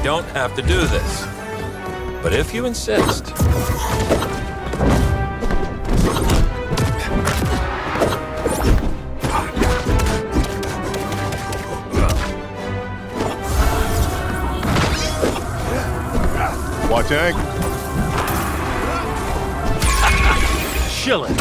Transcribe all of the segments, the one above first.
don't have to do this. But if you insist... Watch angle. Chillin'.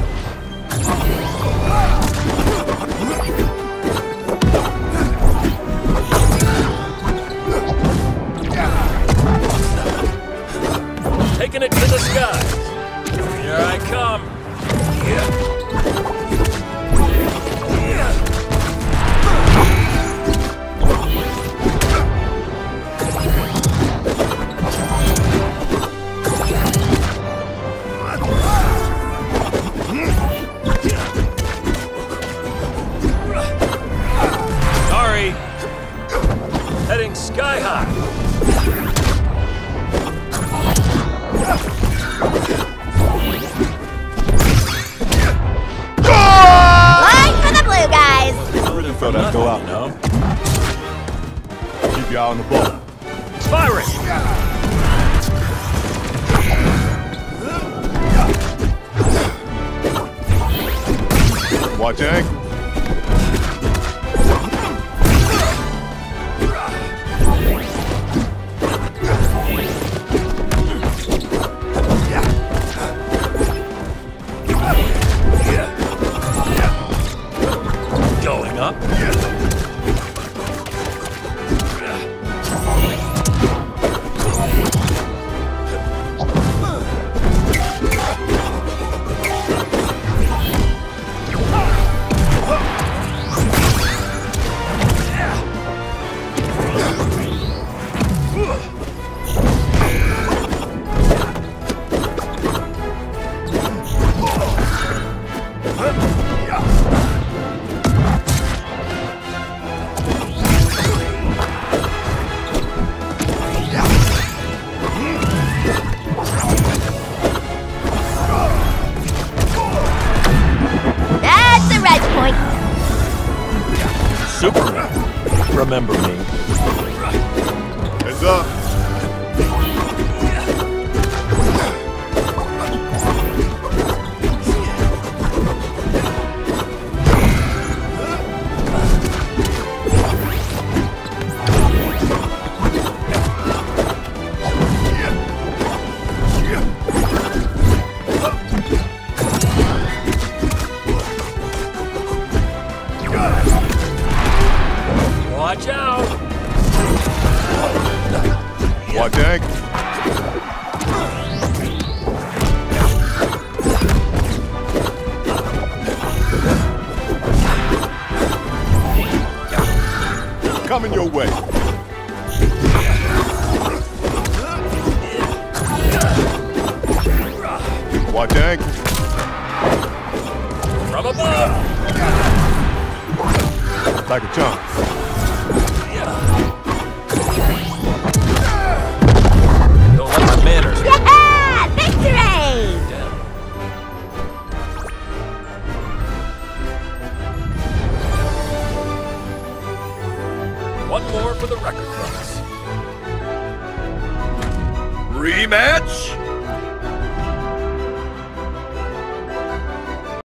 Taking it to the sky. Here I come. Sorry. Heading sky high. Throw that go out now. Keep your eye on the ball. Firing! Watch angle. Going up. Superman. Remember me. Heads up. Watch out! Watch angle. Coming your way. Watch angle. From above! Like a chump. Don't let my manners. Yeah! Victory! Damn. One more for the record books. Rematch?